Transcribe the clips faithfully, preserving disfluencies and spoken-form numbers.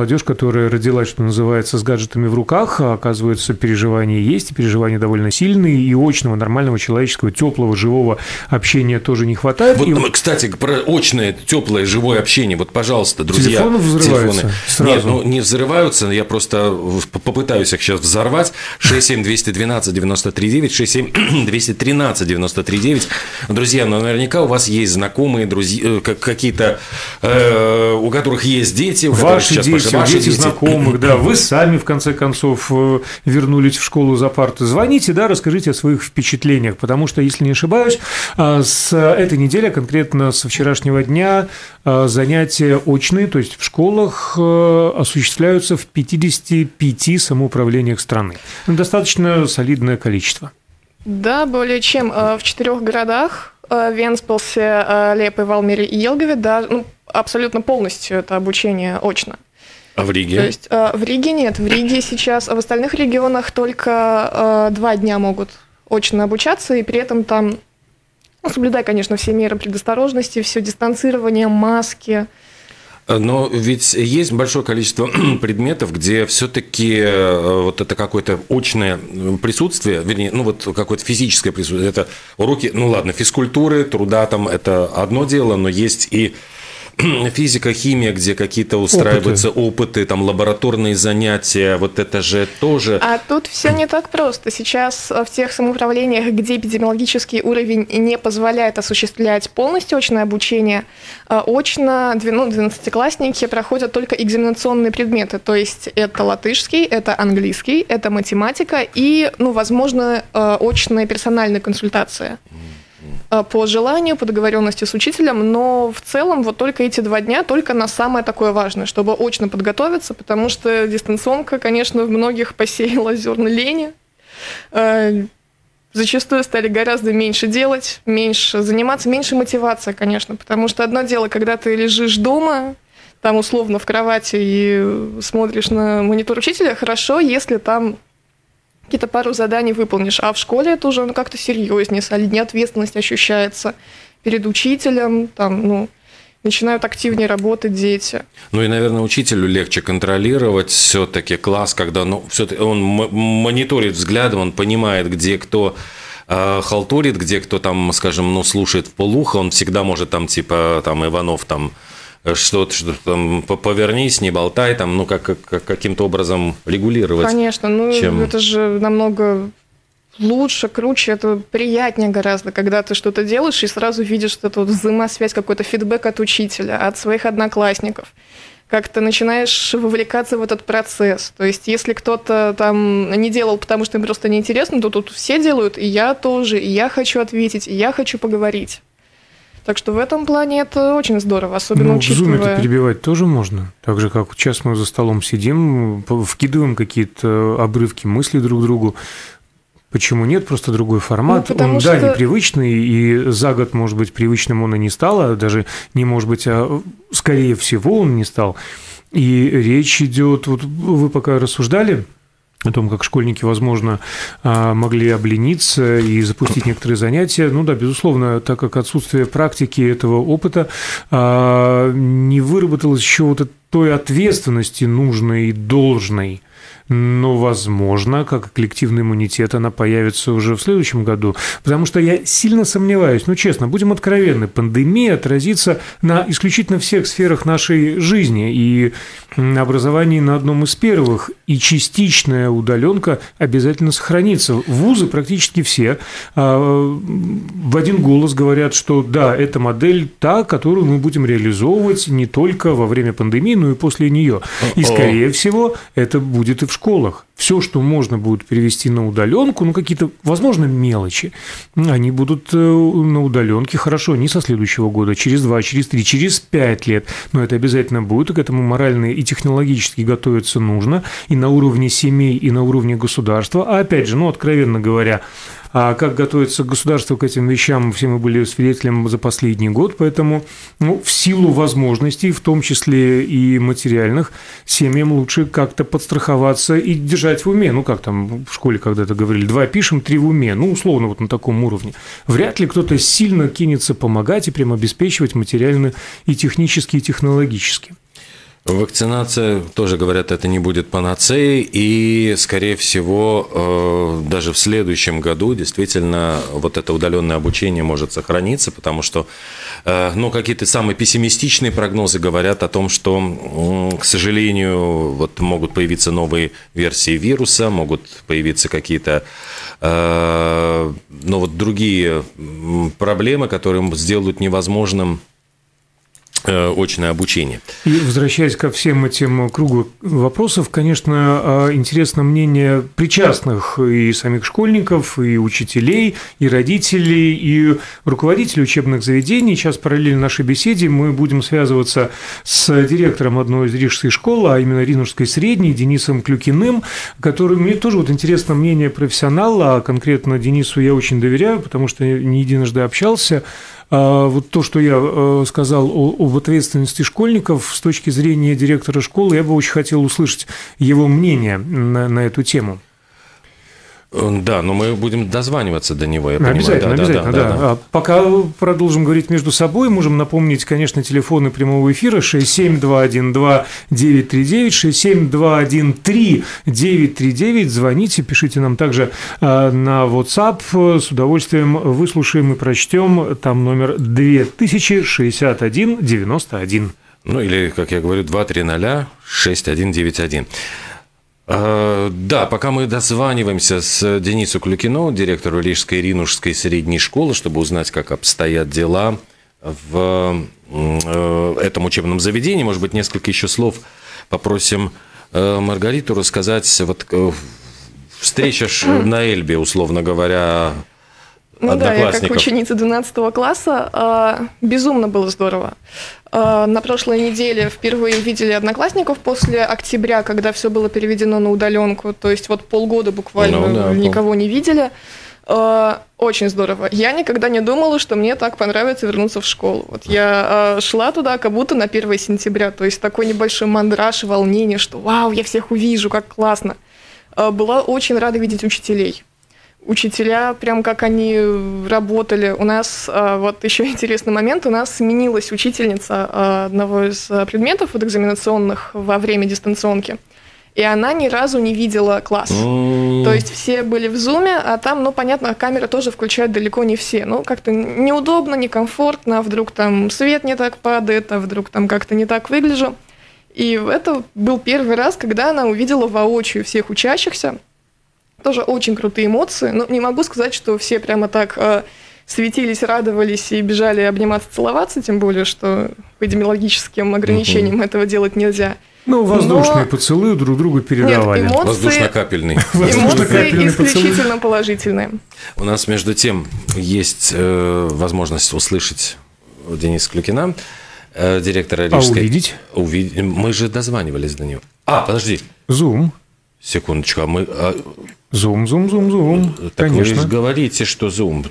Молодежь, которая родилась, что называется, с гаджетами в руках, а оказывается, переживания есть, и переживания довольно сильные, и очного, нормального, человеческого, теплого, живого общения тоже не хватает. Вот, и... Кстати, про очное, теплое, живое общение, вот, пожалуйста, друзья. Телефоны взрываются телефоны. сразу. Нет, ну, не взрываются, я просто попытаюсь их сейчас взорвать. шесть семь двести двенадцать девяносто три девять, шесть семь двести тринадцать девяносто три девять. Друзья, ну, наверняка у вас есть знакомые, друзья, какие-то, э, у которых есть дети, у Ваши сейчас дети, ваши дети дети. знакомых, да, вы сами, в конце концов, вернулись в школу за парты. Звоните, да, расскажите о своих впечатлениях, потому что, если не ошибаюсь, с этой недели, конкретно со вчерашнего дня, занятия очные, то есть в школах, осуществляются в пятидесяти пяти самоуправлениях страны. Достаточно солидное количество. Да, более чем в четырех городах: Венспилсе, Лепе, Валмере и Елгове, да, ну, абсолютно полностью это обучение очно. А в Риге? То есть э, в Риге нет. В Риге сейчас, а в остальных регионах только э, два дня могут очно обучаться, и при этом там, ну, соблюдая, конечно, все меры предосторожности, все дистанцирование, маски. Но ведь есть большое количество предметов, где все-таки вот это какое-то очное присутствие, вернее, ну вот какое-то физическое присутствие, это уроки, ну ладно, физкультуры, труда там это одно дело, но есть и физика, химия, где какие-то устраиваются опыты. опыты, там лабораторные занятия, вот это же тоже. А тут все не так просто. Сейчас в тех самоуправлениях, где эпидемиологический уровень не позволяет осуществлять полностью очное обучение, очно ну, двенадцатиклассники проходят только экзаменационные предметы. То есть это латышский, это английский, это математика и, ну, возможно, очная персональная консультация. По желанию, по договоренности с учителем, но в целом вот только эти два дня, только на самое такое важное, чтобы очно подготовиться, потому что дистанционка, конечно, в многих посеяла зерна лени. Зачастую стали гораздо меньше делать, меньше заниматься, меньше мотивация, конечно, потому что одно дело, когда ты лежишь дома, там условно в кровати и смотришь на монитор учителя, хорошо, если там какие-то пару заданий выполнишь, а в школе это уже ну, как-то серьезнее, солиднее ответственность ощущается перед учителем, там, ну, начинают активнее работать дети. Ну и, наверное, учителю легче контролировать все-таки класс, когда ну, все-таки он мониторит взглядом, он понимает, где кто э, халтурит, где кто там, скажем, ну, слушает вполуха, он всегда может там, типа, там, Иванов, там, что-то, что там, повернись, не болтай, там, ну, как, как, каким-то образом регулировать. Конечно, ну, чем... это же намного лучше, круче, это приятнее гораздо, когда ты что-то делаешь и сразу видишь эту вот взаимосвязь, какой-то фидбэк от учителя, от своих одноклассников. Как ты начинаешь вовлекаться в этот процесс. То есть, если кто-то там не делал, потому что им просто неинтересно, то тут все делают, и я тоже, и я хочу ответить, и я хочу поговорить. Так что в этом плане это очень здорово, особенно ну, учитывая... в Zoom-то перебивать тоже можно. Так же, как сейчас мы за столом сидим, вкидываем какие-то обрывки мыслей друг другу. Почему нет? Просто другой формат. Ну, он, что... да, непривычный, и за год, может быть, привычным он и не стал, а даже не может быть, а скорее всего он не стал. И речь идет... Вот вы пока рассуждали о том, как школьники, возможно, могли облениться и запустить некоторые занятия. Ну да, безусловно, так как отсутствие практики этого опыта не выработалось еще вот той ответственности нужной и должной. Но, возможно, как коллективный иммунитет, она появится уже в следующем году. Потому что я сильно сомневаюсь, ну, честно, будем откровенны, пандемия отразится на исключительно всех сферах нашей жизни. И образование на одном из первых. И частичная удаленка обязательно сохранится. Вузы практически все в один голос говорят, что да, эта модель та, которую мы будем реализовывать не только во время пандемии, но и после нее. И, скорее всего, это будет и в школах. Все, что можно будет перевести на удаленку, ну, какие-то, возможно, мелочи, они будут на удаленке хорошо не со следующего года, через два, через три, через пять лет, но это обязательно будет, и к этому морально и технологически готовиться нужно, и на уровне семей, и на уровне государства. А опять же, ну, откровенно говоря, а как готовится государство к этим вещам, все мы были свидетелем за последний год, поэтому ну, в силу возможностей, в том числе и материальных, семьям лучше как-то подстраховаться и держать в уме. Ну, как там в школе когда-то говорили, два пишем, три в уме. Ну, условно, вот на таком уровне. Вряд ли кто-то сильно кинется помогать и прям обеспечивать материально и технически, и технологически. Вакцинация, тоже говорят, это не будет панацеей, и, скорее всего, даже в следующем году действительно вот это удаленное обучение может сохраниться, потому что, ну, какие-то самые пессимистичные прогнозы говорят о том, что, к сожалению, вот могут появиться новые версии вируса, могут появиться какие-то, ну, вот другие проблемы, которые сделают невозможным очное обучение. И возвращаясь ко всем этим кругу вопросов, конечно, интересно мнение причастных и самих школьников, и учителей, и родителей, и руководителей учебных заведений. Сейчас параллельно нашей беседе мы будем связываться с директором одной из рижских школ, а именно Ринушской средней, Денисом Клюкиным, который, мне тоже вот интересно мнение профессионала, а конкретно Денису я очень доверяю, потому что не единожды общался. Вот то, что я сказал об ответственности школьников с точки зрения директора школы, я бы очень хотел услышать его мнение на, на эту тему. Да, но мы будем дозваниваться до него, я обязательно, понимаю. Да, обязательно, да, да, да, да. А пока продолжим говорить между собой, можем напомнить, конечно, телефоны прямого эфира шесть семь два один два девять три девять, шесть семь два один три девять три девять. Звоните, пишите нам также на WhatsApp, с удовольствием выслушаем и прочтем. Там номер две тысячи шестьдесят один девяносто один. Ну или, как я говорю, два три ноль шесть один девять один. Да, пока мы дозваниваемся с Денису Клюкину, директору Рижской Ринушской средней школы, чтобы узнать, как обстоят дела в этом учебном заведении, может быть, несколько еще слов попросим Маргариту рассказать. Вот встреча на Эльбе, условно говоря, Ну да, я как ученица двенадцатого класса, безумно было здорово. На прошлой неделе впервые увидели одноклассников после октября, когда все было переведено на удаленку, то есть вот полгода буквально ну, да, никого пол... не видели. Очень здорово. Я никогда не думала, что мне так понравится вернуться в школу. Вот я шла туда как будто на первое сентября, то есть такой небольшой мандраж и волнение, что вау, я всех увижу, как классно. Была очень рада видеть учителей. Учителя, прям как они работали. У нас, вот еще интересный момент, у нас сменилась учительница одного из предметов вот, экзаменационных во время дистанционки, и она ни разу не видела класс. Mm. То есть все были в зуме, а там, ну, понятно, камеры тоже включают далеко не все. Ну, как-то неудобно, некомфортно, а вдруг там свет не так падает, а вдруг там как-то не так выгляжу. И это был первый раз, когда она увидела воочию всех учащихся. Тоже очень крутые эмоции, но не могу сказать, что все прямо так э, светились, радовались и бежали обниматься, целоваться, тем более, что по эпидемиологическим ограничениям угу. этого делать нельзя. Ну, воздушные но... поцелуи друг другу передавали. Нет, эмоции... Воздушно-капельный. Эмоции исключительно положительные. У нас, между тем, есть э, возможность услышать Дениса Клюкина, э, директора Рижской... А увидеть? Увид... Мы же дозванивались до него. А, подожди. Зум. Секундочку, а мы... Зум, зум, зум, зум. Так конечно. Вы же говорите, что зум.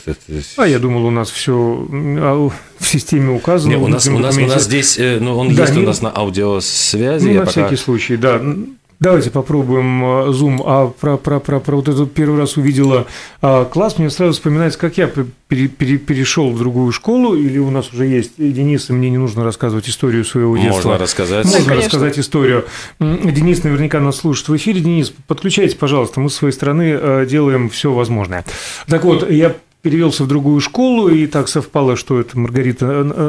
А я думал, у нас все в системе указано. Не, у, нас, у, нас, у нас здесь, ну, он да, есть не... у нас на аудиосвязи. Ну, я на пока... всякий случай, да. Давайте попробуем Zoom. А про, про, про, про вот этот первый раз увидела а, класс, мне сразу вспоминается, как я пере, пере, перешел в другую школу, или у нас уже есть Денис, и мне не нужно рассказывать историю своего детства. Можно рассказать. Можно да, рассказать историю. Денис наверняка нас слушает в эфире. Денис, подключайтесь, пожалуйста, мы с своей стороны делаем все возможное. Так вот, я перевелся в другую школу, и так совпало, что это Маргарита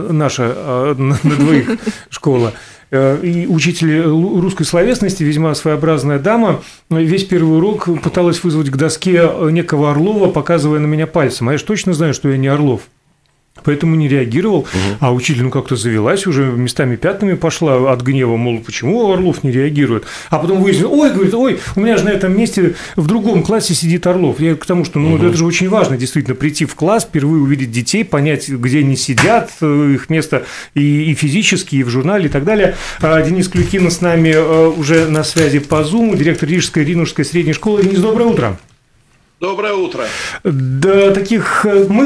наша на двоих школа. И учитель русской словесности, весьма своеобразная дама, весь первый урок пыталась вызвать к доске некого Орлова, показывая на меня пальцем. А я же точно знаю, что я не Орлов. Поэтому не реагировал, угу. а учитель ну как-то завелась, уже местами пятнами пошла от гнева, мол, почему Орлов не реагирует. А потом выяснилось, ой, говорит, ой, у меня же на этом месте в другом классе сидит Орлов. Я к тому, что ну, угу. это же очень важно, действительно, прийти в класс, впервые увидеть детей, понять, где они сидят, их место и, и физически, и в журнале, и так далее. Денис Клюкин с нами уже на связи по Zoom, директор Рижской Ринушской средней школы. Денис, доброе утро. Доброе утро. Да, таких мы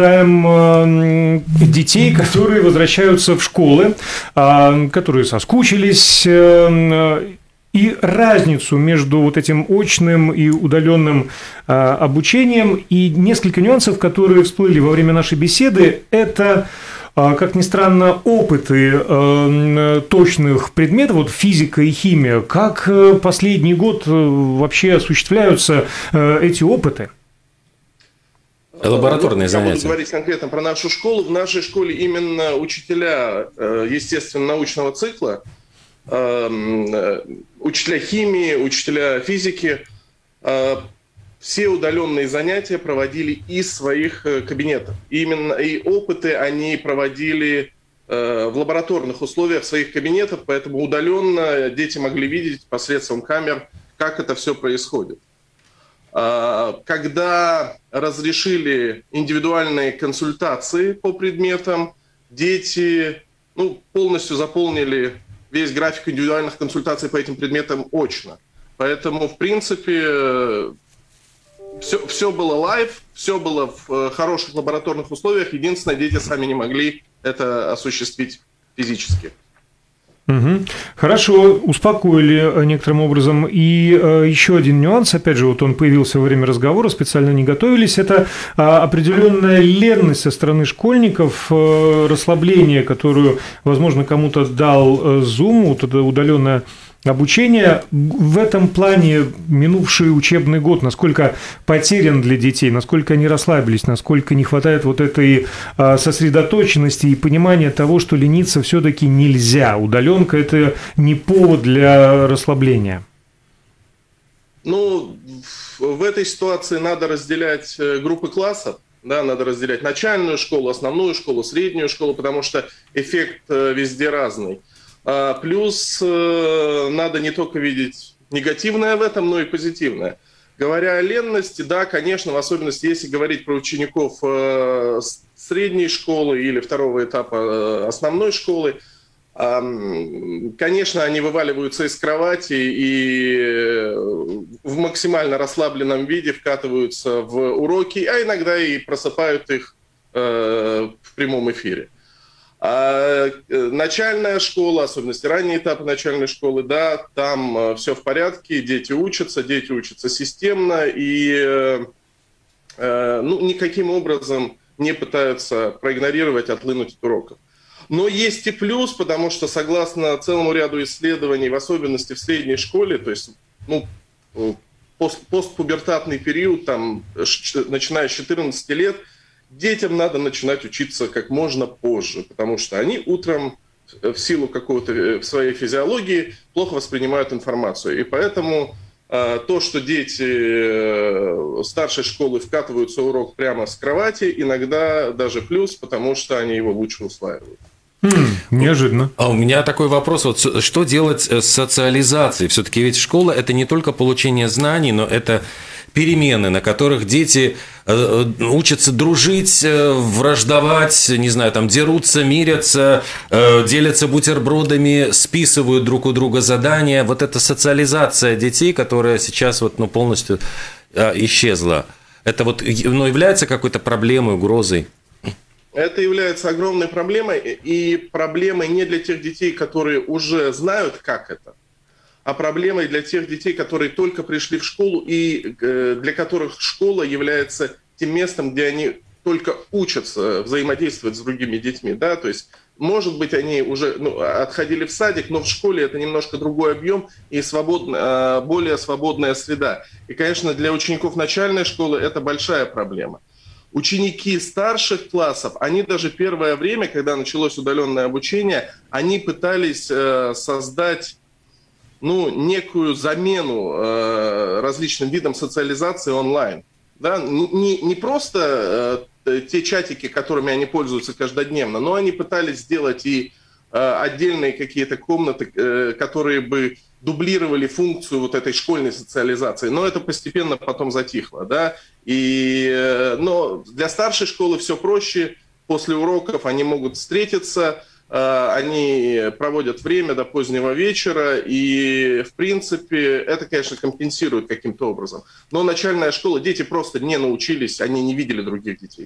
обсуждаем детей, которые возвращаются в школы, которые соскучились, и разницу между вот этим очным и удаленным обучением, и несколько нюансов, которые всплыли во время нашей беседы, это как ни странно, опыты точных предметов, вот физика и химия. Как последний год вообще осуществляются эти опыты? Лабораторные занятия. Я буду говорить конкретно про нашу школу. В нашей школе именно учителя естественно-научного цикла, учителя химии, учителя физики, все удаленные занятия проводили из своих кабинетов. Именно и опыты они проводили в лабораторных условиях своих кабинетов, поэтому удаленно дети могли видеть посредством камер, как это все происходит. Когда разрешили индивидуальные консультации по предметам, дети ну, полностью заполнили весь график индивидуальных консультаций по этим предметам очно. Поэтому, в принципе, все, все было лайв, все было в хороших лабораторных условиях. Единственное, дети сами не могли это осуществить физически. Угу. Хорошо, успокоили некоторым образом. И э, еще один нюанс, опять же, вот он появился во время разговора, специально не готовились, это э, определенная ленность со стороны школьников, э, расслабление, которую, возможно, кому-то дал э, Zoom, вот это удаленное обучение. В этом плане минувший учебный год, насколько потерян для детей, насколько они расслабились, насколько не хватает вот этой сосредоточенности и понимания того, что лениться все-таки нельзя. Удаленка – это не повод для расслабления. Ну, в этой ситуации надо разделять группы классов. Да, надо разделять начальную школу, основную школу, среднюю школу, потому что эффект везде разный. Плюс надо не только видеть негативное в этом, но и позитивное. Говоря о ленности, да, конечно, в особенности, если говорить про учеников средней школы или второго этапа основной школы, конечно, они вываливаются из кровати и в максимально расслабленном виде вкатываются в уроки, а иногда и просыпают их в прямом эфире. А начальная школа, особенности ранние этапы начальной школы, да, там все в порядке, дети учатся, дети учатся системно и ну, никаким образом не пытаются проигнорировать, отлынуть от уроков. Но есть и плюс, потому что согласно целому ряду исследований, в особенности в средней школе, то есть ну, пост, постпубертатный период, там, начиная с четырнадцати лет, детям надо начинать учиться как можно позже, потому что они утром в силу какого-то в своей физиологии плохо воспринимают информацию. И поэтому э, то, что дети э, старшей школы вкатываются в урок прямо с кровати, иногда даже плюс, потому что они его лучше усваивают. Mm, неожиданно. А у меня такой вопрос. Вот что делать с социализацией? Все-таки ведь школа – это не только получение знаний, но это перемены, на которых дети учатся дружить, враждовать, не знаю, там дерутся, мирятся, делятся бутербродами, списывают друг у друга задания. Вот эта социализация детей, которая сейчас вот, ну, полностью исчезла, это вот, ну, является какой-то проблемой, угрозой? Это является огромной проблемой, и проблемой не для тех детей, которые уже знают, как это, а проблемой для тех детей, которые только пришли в школу и для которых школа является тем местом, где они только учатся взаимодействовать с другими детьми. Да? То есть, может быть, они уже ну, отходили в садик, но в школе это немножко другой объем и свободно, более свободная среда. И, конечно, для учеников начальной школы это большая проблема. Ученики старших классов, они даже первое время, когда началось удаленное обучение, они пытались э, создать ну, некую замену э, различным видам социализации онлайн. Да? Не, не просто э, те чатики, которыми они пользуются каждодневно, но они пытались сделать и э, отдельные какие-то комнаты, э, которые бы дублировали функцию вот этой школьной социализации. Но это постепенно потом затихло. Да? И, э, но для старшей школы все проще. После уроков они могут встретиться, они проводят время до позднего вечера, и, в принципе, это, конечно, компенсирует каким-то образом. Но начальная школа, дети просто не научились, они не видели других детей.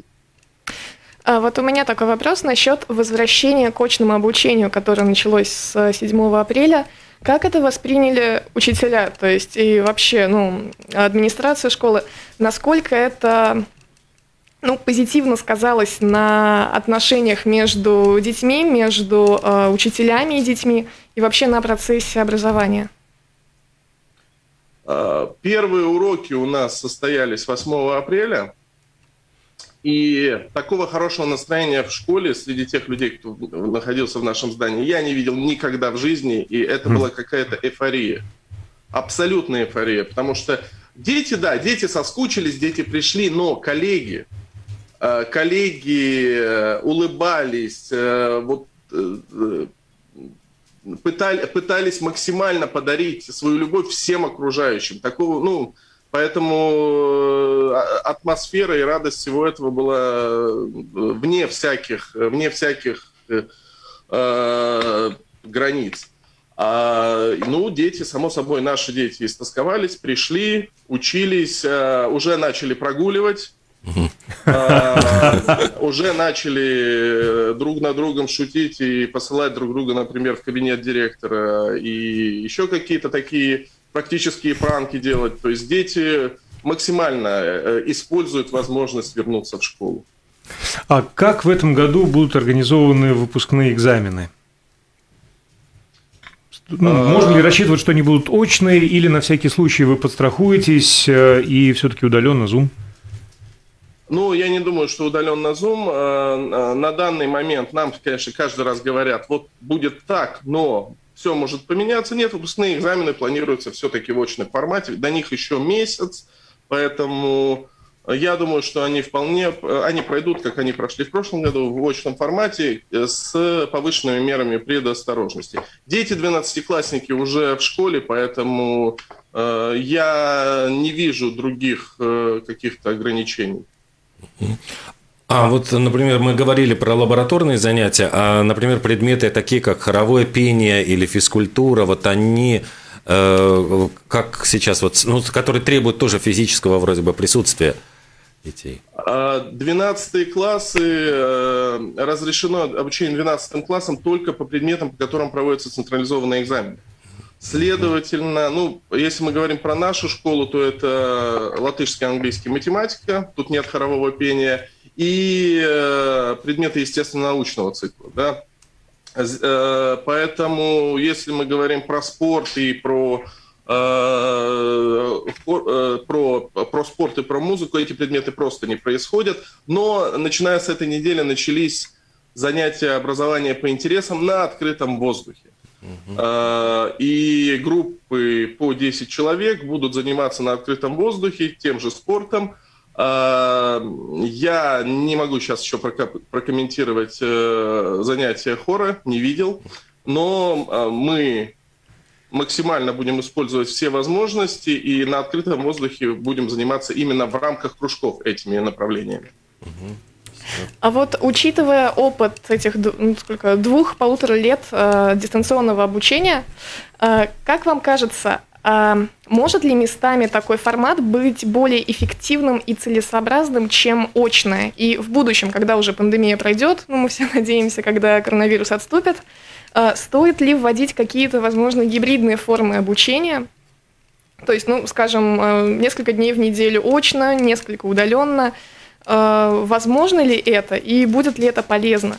А вот у меня такой вопрос насчет возвращения к очному обучению, которое началось с седьмого апреля. Как это восприняли учителя, то есть и вообще ну, администрация школы? Насколько это... ну, позитивно сказалось на отношениях между детьми, между э, учителями и детьми и вообще на процессе образования? Первые уроки у нас состоялись восьмого апреля, и такого хорошего настроения в школе среди тех людей, кто находился в нашем здании, я не видел никогда в жизни, и это была какая-то эйфория, абсолютная эйфория, потому что дети, да, дети соскучились, дети пришли, но коллеги, коллеги улыбались, вот, пытали, пытались максимально подарить свою любовь всем окружающим. Такого, ну, поэтому атмосфера и радость всего этого была вне всяких, вне всяких э, границ. А, ну, дети, само собой, наши дети истосковались, пришли, учились, а, уже начали прогуливать. А, уже начали друг над другом шутить и посылать друг друга, например, в кабинет директора и еще какие-то такие практические пранки делать. То есть дети максимально используют возможность вернуться в школу. А как в этом году будут организованы выпускные экзамены? Ну, а... Можно ли рассчитывать, что они будут очные, или на всякий случай вы подстрахуетесь и все-таки удаленно Zoom? Ну, я не думаю, что удаленно Zoom. На данный момент нам, конечно, каждый раз говорят, вот будет так, но все может поменяться. Нет, выпускные экзамены планируются все-таки в очном формате. До них еще месяц, поэтому я думаю, что они вполне, они пройдут, как они прошли в прошлом году, в очном формате с повышенными мерами предосторожности. Дети двенадцатиклассники уже в школе, поэтому я не вижу других каких-то ограничений. А вот, например, мы говорили про лабораторные занятия, а, например, предметы такие, как хоровое пение или физкультура, вот они, э, как сейчас, вот, ну, которые требуют тоже физического вроде бы присутствия детей? двенадцатые классы, разрешено обучение двенадцатым классам только по предметам, по которым проводятся централизованные экзамены. Следовательно, ну, если мы говорим про нашу школу, то это латышский, английский, математика, тут нет хорового пения, и э, предметы естественно-научного цикла. Да? Э, поэтому, если мы говорим про спорт и про, э, э, про, про спорт и про музыку, эти предметы просто не происходят. Но начиная с этой недели начались занятия образования по интересам на открытом воздухе. Uh-huh. И группы по десять человек будут заниматься на открытом воздухе тем же спортом. Я не могу сейчас еще прокомментировать занятия хора, не видел, но мы максимально будем использовать все возможности и на открытом воздухе будем заниматься именно в рамках кружков этими направлениями. Uh-huh. А вот учитывая опыт этих ну, сколько, двух-полутора лет э, дистанционного обучения, э, как вам кажется, э, может ли местами такой формат быть более эффективным и целесообразным, чем очное? И в будущем, когда уже пандемия пройдет, ну мы все надеемся, когда коронавирус отступит, э, стоит ли вводить какие-то, возможно, гибридные формы обучения? То есть, ну, скажем, э, несколько дней в неделю очно, несколько удаленно. Возможно ли это и будет ли это полезно?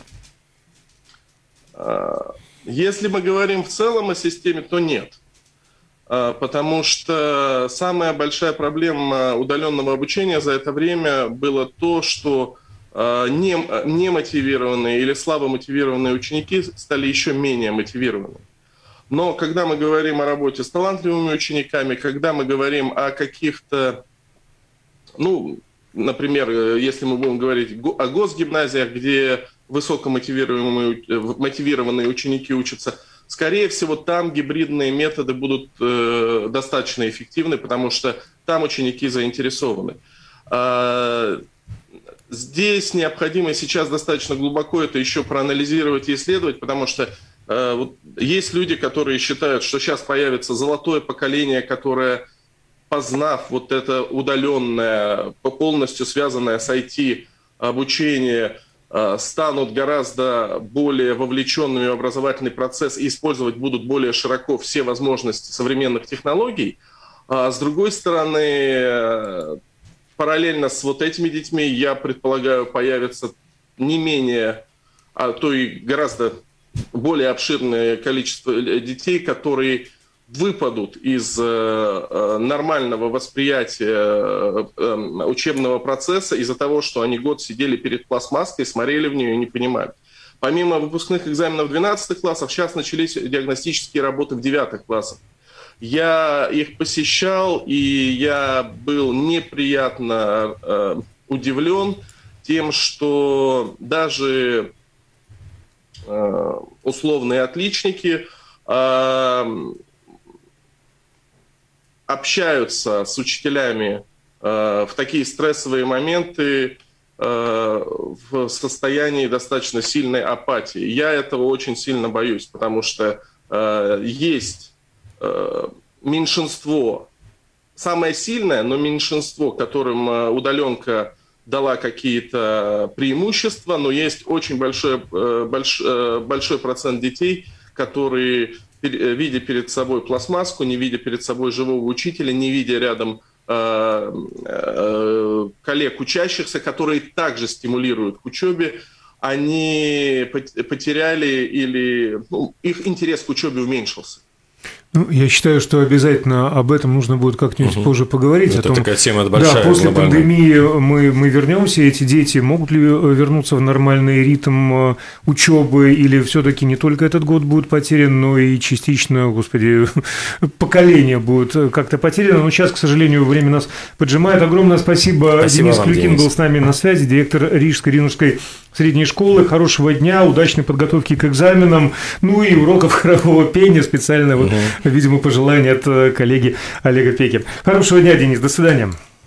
Если мы говорим в целом о системе, то нет. Потому что самая большая проблема удаленного обучения за это время было то, что немотивированные или слабо мотивированные ученики стали еще менее мотивированными. Но когда мы говорим о работе с талантливыми учениками, когда мы говорим о каких-то, ну, например, если мы будем говорить о госгимназиях, где высокомотивированные мотивированные ученики учатся, скорее всего, там гибридные методы будут э, достаточно эффективны, потому что там ученики заинтересованы. А, здесь необходимо сейчас достаточно глубоко это еще проанализировать и исследовать, потому что э, вот есть люди, которые считают, что сейчас появится золотое поколение, которое, познав вот это удаленное, полностью связанное с ай ти обучение, станут гораздо более вовлеченными в образовательный процесс и использовать будут более широко все возможности современных технологий. А с другой стороны, параллельно с вот этими детьми, я предполагаю, появится не менее, а то и гораздо более обширное количество детей, которые выпадут из э, нормального восприятия э, учебного процесса из-за того, что они год сидели перед пластмасской, смотрели в нее и не понимали. Помимо выпускных экзаменов в двенадцатых классах, сейчас начались диагностические работы в девятых классах. Я их посещал, и я был неприятно э, удивлен тем, что даже э, условные отличники э, общаются с учителями э, в такие стрессовые моменты э, в состоянии достаточно сильной апатии. Я этого очень сильно боюсь, потому что э, есть э, меньшинство, самое сильное, но меньшинство, которым э, удаленка дала какие-то преимущества, но есть очень большой, э, больш, э, большой процент детей, которые, видя перед собой пластмасску, не видя перед собой живого учителя, не видя рядом э, э, коллег учащихся, которые также стимулируют к учебе, они потеряли или ну, их интерес к учебе уменьшился. Ну, я считаю, что обязательно об этом нужно будет как-нибудь угу. позже поговорить. Это о том, такая тема большая, да, после глобальная. пандемии мы, мы вернемся, эти дети могут ли вернуться в нормальный ритм учебы, или все-таки не только этот год будет потерян, но и частично, господи, поколение будет как-то потеряно. Но сейчас, к сожалению, время нас поджимает. Огромное спасибо. спасибо Денис вам, Клюкин Денис. Был с нами на связи, директор Рижской Ринушской средней школы. Хорошего дня, удачной подготовки к экзаменам, ну и уроков хорового пения специально, вот, угу. видимо, пожелания от коллеги Олега Пеки. Хорошего дня, Денис, до свидания.